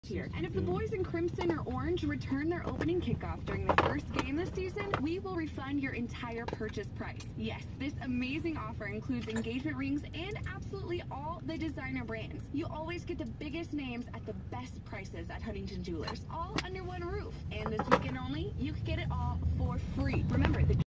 here. And if the boys in crimson or orange return their opening kickoff during the first game this season, we will refund your entire purchase price. Yes, this amazing offer includes engagement rings and absolutely all the designer brands. You always get the biggest names at the best prices at Huntington Jewelers, all under one roof. And this weekend only, you can get it all for free. Remember, the